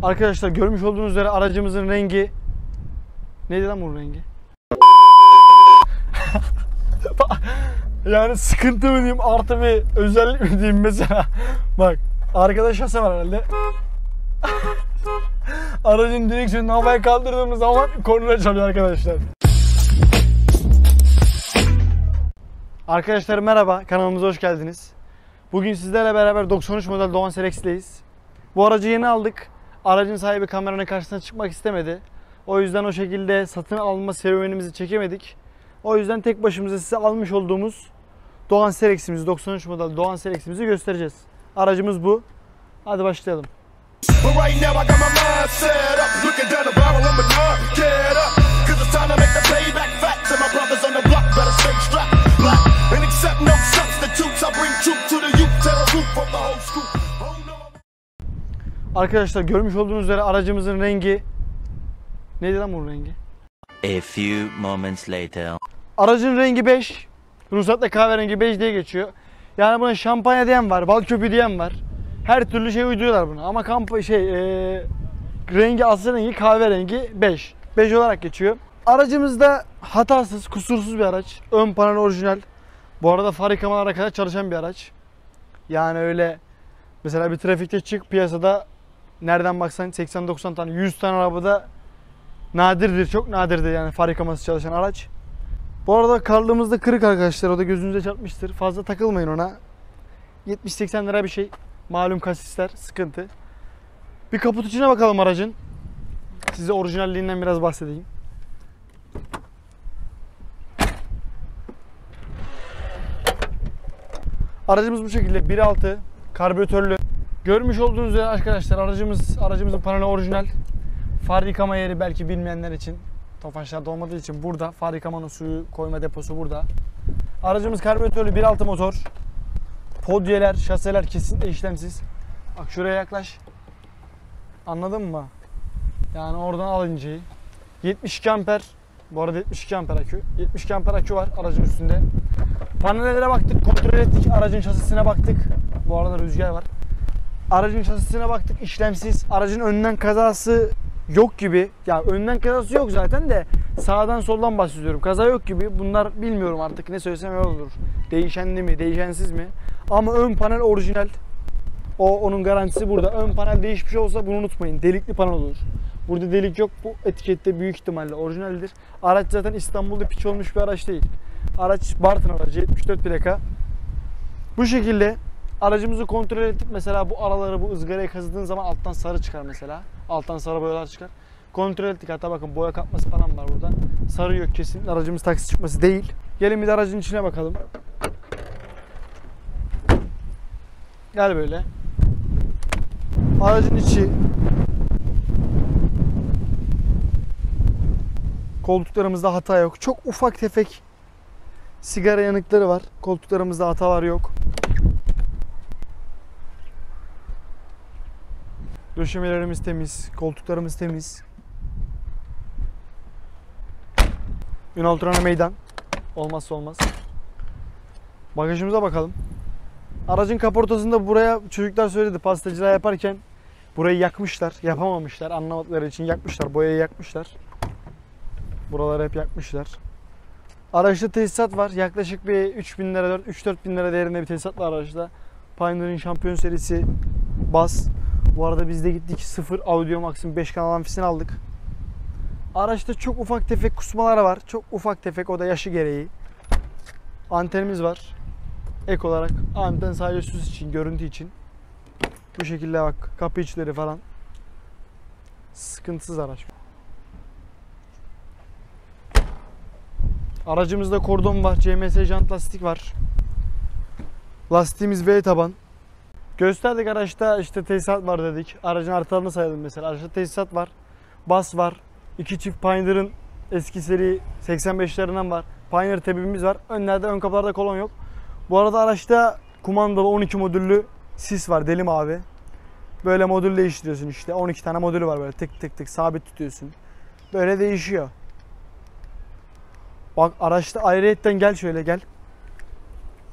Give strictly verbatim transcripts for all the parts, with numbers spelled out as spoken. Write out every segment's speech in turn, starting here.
Arkadaşlar görmüş olduğunuz üzere aracımızın rengi neydi lan bunun rengi? Yani sıkıntı mı diyeyim, artı bir özellik mi diyeyim mesela. Bak arkada şase var herhalde. Aracın direksiyonunu havaya kaldırdığımız zaman korna çalıyor arkadaşlar. Arkadaşlar merhaba, kanalımıza hoş geldiniz. Bugün sizlerle beraber doksan üç model Doğan Selex'teyiz. Bu aracı yeni aldık. Aracın sahibi kameranın karşısına çıkmak istemedi. O yüzden o şekilde satın alma serüvenimizi çekemedik. O yüzden tek başımıza size almış olduğumuz Doğan Selex'imizi, doksan üç model Doğan Selex'imizi göstereceğiz. Aracımız bu. Hadi başlayalım. Arkadaşlar görmüş olduğunuz üzere aracımızın rengi neydi lan bunun rengi? A few moments later. Aracın rengi beş. Ruhsatla kahverengi beş diye geçiyor. Yani buna şampanya diyen var, bal köpüğü diyen var. Her türlü şey uyduruyorlar buna. Ama kamp şey e, rengi, asıl rengi kahverengi beş. beş olarak geçiyor. Aracımızda hatasız, kusursuz bir araç. Ön panel orijinal. Bu arada far yıkamalara kadar çalışan bir araç. Yani öyle mesela bir trafikte çık, piyasada nereden baksan seksen doksan tane, yüz tane arabada nadirdir, çok nadirdir yani far yıkaması çalışan araç. Bu arada karlığımız da kırık arkadaşlar, o da gözünüze çarpmıştır. Fazla takılmayın ona. yetmiş seksen lira bir şey. Malum kasisler sıkıntı. Bir kaput içine bakalım aracın. Size orijinalliğinden biraz bahsedeyim. Aracımız bu şekilde bir altı karbüratörlü. Görmüş olduğunuz üzere arkadaşlar aracımız aracımızın paneli orijinal. Far yıkama yeri belki bilmeyenler için, Tofaşlarda olmadığı için burada. Far yıkamanın suyu koyma deposu burada. Aracımız karbüratörlü bir altı motor. Podyeler, şaseler kesinlikle işlemsiz. Bak şuraya yaklaş. Anladın mı? Yani oradan al inceyi. yetmiş iki amper. Bu arada yetmiş iki amper akü. yetmiş iki amper akü var aracın üstünde. Panellere baktık, kontrol ettik. Aracın şasisine baktık. Bu arada rüzgar var. Aracın şasisine baktık, işlemsiz. Aracın önden kazası yok gibi. Ya önden kazası yok zaten de sağdan soldan bahsediyorum. Kaza yok gibi. Bunlar bilmiyorum artık, ne söylesem öyle olur. Değişenli mi, değişensiz mi? Ama ön panel orijinal. O onun garantisi burada. Ön panel değişmiş olsa bunu unutmayın. Delikli panel olur. Burada delik yok. Bu etikette büyük ihtimalle orijinaldir. Araç zaten İstanbul'da piç olmuş bir araç değil. Araç Bartın aracı, yetmiş dört plaka. Bu şekilde aracımızı kontrol ettik. Mesela bu araları, bu ızgarayı kazıdığın zaman alttan sarı çıkar mesela. Alttan sarı boyalar çıkar. Kontrol ettik. Hatta bakın boya kapması falan var burada. Sarı yok kesin. Aracımız taksi çıkması değil. Gelin bir de aracın içine bakalım. Gel böyle. Aracın içi. Koltuklarımızda hata yok. Çok ufak tefek sigara yanıkları var. Koltuklarımızda hatalar yok. Döşemelerimiz temiz, koltuklarımız temiz. Ünal Turan'a meydan. Olmazsa olmaz. Bagajımıza bakalım. Aracın kaportasında buraya çocuklar söyledi, pastacılığa yaparken burayı yakmışlar, yapamamışlar, anlamadıkları için yakmışlar, boyayı yakmışlar. Buraları hep yakmışlar. Araçta tesisat var. Yaklaşık bir üç bin lira, üç dört bin lira değerinde bir tesisat var araçta. Pioneer'in şampiyon serisi bas. Bu arada biz de gittik sıfır Audio Max'ın beş kanal amfisini aldık. Araçta çok ufak tefek kusmalar var. Çok ufak tefek, o da yaşı gereği. Antenimiz var. Ek olarak anten sadece süs için, görüntü için. Bu şekilde bak, kapı içleri falan. Sıkıntısız araç. Aracımızda kordon var, C M S jant lastik var. Lastiğimiz V taban. Gösterdik, araçta işte tesisat var dedik. Aracın artılarını sayalım mesela. Araçta tesisat var. Bas var. İki çift Pioneer'ın eski seri seksen beşlerinden var. Pioneer tebimiz var. Önlerde, ön kapılarda kolon yok. Bu arada araçta kumandalı on iki modüllü sis var, deli mavi. Böyle modül değiştiriyorsun işte. on iki tane modülü var, böyle tık tık tık sabit tutuyorsun. Böyle değişiyor. Bak araçta ayrıyetten, gel şöyle gel.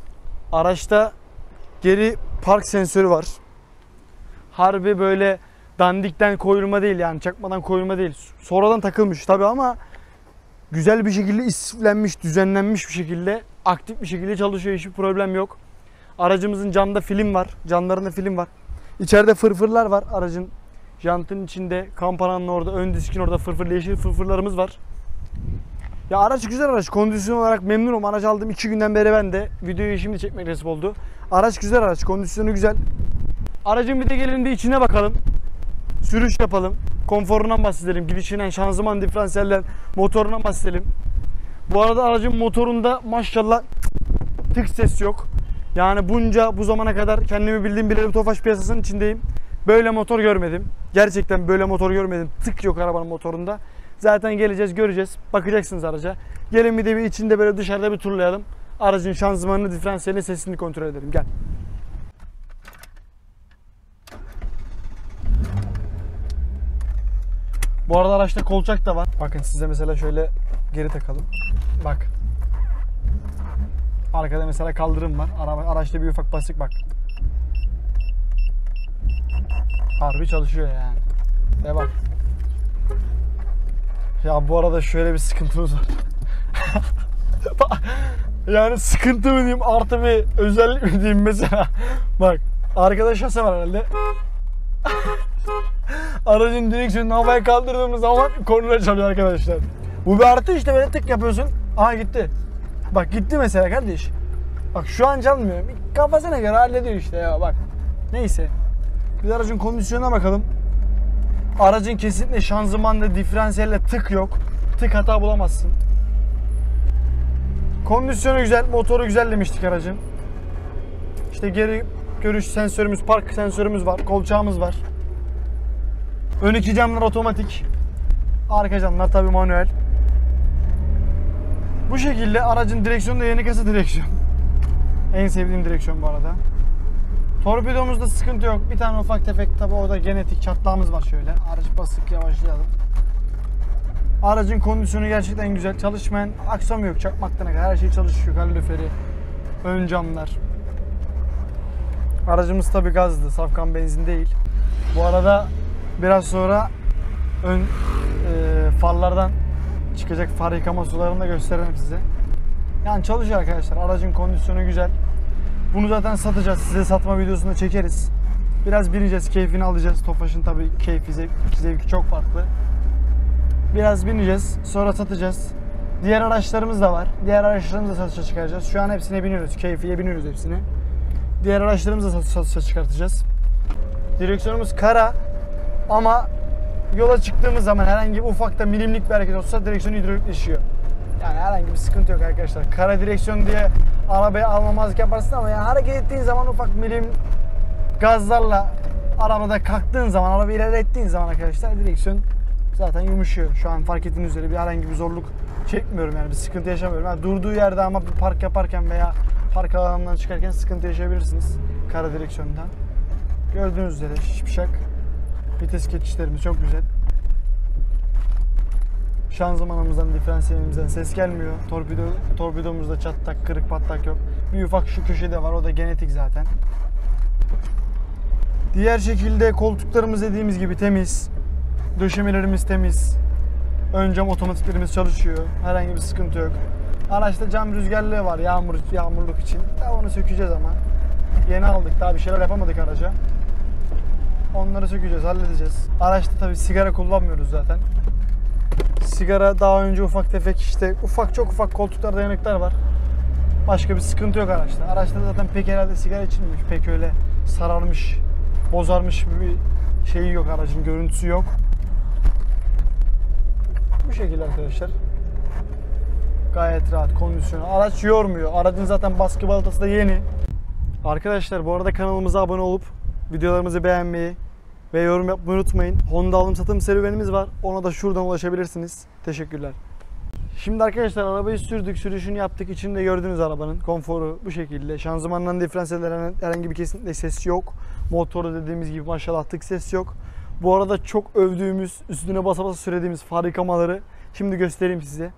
Araçta geri park sensörü var. Harbi böyle Dandikten koyulma değil yani, çakmadan koyulma değil. Sonradan takılmış tabi ama güzel bir şekilde istiflenmiş, düzenlenmiş bir şekilde, aktif bir şekilde çalışıyor. Hiçbir problem yok. Aracımızın camda film var. Camlarında film var. İçeride fırfırlar var aracın. Jantın içinde, kampananın orada, ön diskin orada fırfır, yeşil fırfırlarımız var. Ya araç güzel araç. Kondisyon olarak memnunum. Araç aldım iki günden beri ben de. Videoyu şimdi çekmek nasip oldu. Araç güzel araç. Kondisyonu güzel. Aracın bir de gelelim de içine bakalım. Sürüş yapalım. Konforundan bahsedelim. Gidişinden, şanzıman, diferansiyeller, motorundan bahsedelim. Bu arada aracın motorunda maşallah tık ses yok. Yani bunca bu zamana kadar kendimi bildiğim bileli Tofaş piyasasının içindeyim. Böyle motor görmedim. Gerçekten böyle motor görmedim. Tık yok arabanın motorunda. Zaten geleceğiz, göreceğiz. Bakacaksınız araca. Gelin bir de bir içinde böyle dışarıda bir turlayalım. Aracın şanzımanını, diferansiyelini, sesini kontrol edelim. Gel. Bu arada araçta kolçak da var. Bakın size mesela şöyle geri takalım. Bak. Arkada mesela kaldırım var. Araba, araçta bir ufak basık bak. Harbi çalışıyor yani. Ve bak. Ya bu arada şöyle bir sıkıntımız var. Yani sıkıntı mı diyeyim, artı bir özellik mi diyeyim mesela. Bak arkada şase var herhalde. Aracın direksiyonunu havaya kaldırdığımız zaman korna çalıyor arkadaşlar. Bu bir artı işte, böyle tık yapıyorsun. Aha gitti. Bak gitti mesela kardeş. Bak şu an çalmıyor. Kafasına göre hallediyor işte ya bak. Neyse. Biz aracın kondisyonuna bakalım. Aracın kesinlikle şanzımanda, diferansiyelle tık yok. Tık hata bulamazsın. Kondisyonu güzel, motoru güzel demiştik aracın. İşte geri görüş sensörümüz, park sensörümüz var, kolçağımız var. Ön iki camlar otomatik. Arka camlar tabii manuel. Bu şekilde aracın direksiyonu da yeni kasa direksiyon. En sevdiğim direksiyon bu arada. Torpidomuzda sıkıntı yok. Bir tane ufak tefek tabii o da genetik çatlağımız var şöyle. Araç basık, yavaşlayalım. Aracın kondisyonu gerçekten güzel. Çalışmayan aksam yok. Çakmaktan kadar her şey çalışıyor. Kaloriferi, ön camlar. Aracımız tabii gazlı. Safkan benzin değil. Bu arada biraz sonra ön e, farlardan çıkacak far yıkama sularını da gösteririm size. Yani çalışıyor arkadaşlar. Aracın kondisyonu güzel. Bunu zaten satacağız. Size satma videosunu da çekeriz. Biraz bineceğiz, keyfini alacağız. Tofaş'ın tabii keyfi, zevki, zevki çok farklı. Biraz bineceğiz, sonra satacağız. Diğer araçlarımız da var. Diğer araçlarımızı da satışa çıkaracağız. Şu an hepsine biniyoruz. Keyfiye biniyoruz hepsine. Diğer araçlarımızı da satışa çıkartacağız. Direksiyonumuz kara ama yola çıktığımız zaman herhangi bir ufak da milimlik bir hareket olsa direksiyon hidrolikleşiyor. Yani herhangi bir sıkıntı yok arkadaşlar. Kara direksiyon diye arabaya almamazlık yaparsın ama yani hareket ettiğin zaman ufak milim gazlarla arabada kalktığın zaman, araba ilerlettiğin zaman arkadaşlar direksiyon zaten yumuşuyor. Şu an fark ettiğiniz üzere bir herhangi bir zorluk çekmiyorum yani, bir sıkıntı yaşamıyorum. Yani durduğu yerde ama bir park yaparken veya park alanından çıkarken sıkıntı yaşayabilirsiniz kara direksiyonda. Gördüğünüz üzere şipşak. Vites geçişlerimiz çok güzel. Şanzımanımızdan, diferansiyelimizden ses gelmiyor. Torpido, torpidomuzda çatlak, kırık, patlak yok. Bir ufak şu köşede var, o da genetik zaten. Diğer şekilde koltuklarımız dediğimiz gibi temiz. Döşemelerimiz temiz. Ön cam otomatiklerimiz çalışıyor. Herhangi bir sıkıntı yok. Araçta cam rüzgarlığı var yağmur yağmurluk için. Daha onu sökeceğiz ama. Yeni aldık, daha bir şeyler yapamadık araca. Onları sökeceğiz, halledeceğiz. Araçta tabii sigara kullanmıyoruz zaten. Sigara daha önce ufak tefek işte ufak çok ufak koltuklarda yanıklar var. Başka bir sıkıntı yok araçta. Araçta zaten pek herhalde sigara içilmemiş. Pek öyle sararmış, bozarmış bir şeyi yok, aracın görüntüsü yok. Bu şekilde arkadaşlar. Gayet rahat, kondisyonu. Araç yormuyor. Aracın zaten baskı balatası da yeni. Arkadaşlar bu arada kanalımıza abone olup videolarımızı beğenmeyi ve yorum yapmayı unutmayın. Honda alım satım serüvenimiz var. Ona da şuradan ulaşabilirsiniz. Teşekkürler. Şimdi arkadaşlar arabayı sürdük, sürüşünü yaptık. İçinde gördüğünüz arabanın konforu bu şekilde. Şanzımandan, diferansiyellerden herhangi bir kesinlikle ses yok. Motoru dediğimiz gibi maşallah tık ses yok. Bu arada çok övdüğümüz, üstüne basa basa söylediğimiz far yıkamaları şimdi göstereyim size.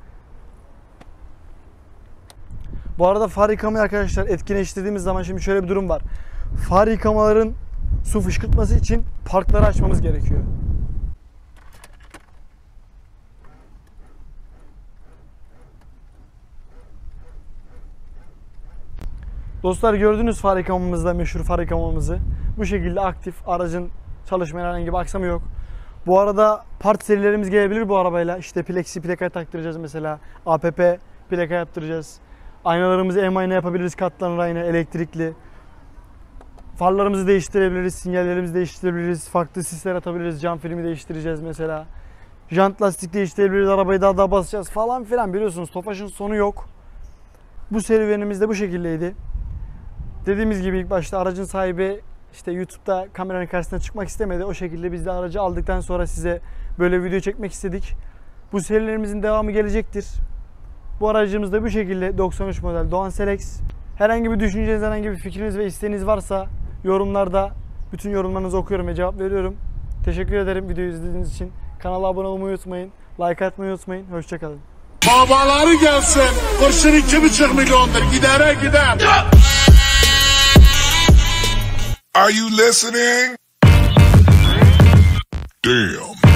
Bu arada far yıkamayı arkadaşlar etkinleştirdiğimiz zaman şimdi şöyle bir durum var. Far yıkamaların su fışkırtması için parkları açmamız gerekiyor. Dostlar gördünüz far yıkamamızda, meşhur far yıkamamızı. Bu şekilde aktif, aracın çalışmayan herhangi bir aksamı yok. Bu arada part serilerimiz gelebilir bu arabayla. İşte plexi plaka taktıracağız mesela. A P P plaka yaptıracağız. Aynalarımızı M-ayna yapabiliriz, katlanır ayna, elektrikli. Farlarımızı değiştirebiliriz, sinyallerimizi değiştirebiliriz. Farklı sisler atabiliriz, cam filmi değiştireceğiz mesela. Jant lastik değiştirebiliriz, arabayı daha da basacağız falan filan. Biliyorsunuz Tofaş'ın sonu yok. Bu serüvenimiz de bu şekildeydi. Dediğimiz gibi ilk başta aracın sahibi işte YouTube'da kameranın karşısına çıkmak istemedi. O şekilde biz de aracı aldıktan sonra size böyle video çekmek istedik. Bu serilerimizin devamı gelecektir. Bu aracımız da bu şekilde doksan üç model Doğan Selex. Herhangi bir düşünceniz, herhangi bir fikriniz ve isteğiniz varsa yorumlarda bütün yorumlarınızı okuyorum ve cevap veriyorum. Teşekkür ederim videoyu izlediğiniz için. Kanala abone olmayı unutmayın. Like atmayı unutmayın. Hoşçakalın. Babaları gelsin. Kurşun iki buçuk milyondur. Gidere gider. Are you listening? Damn.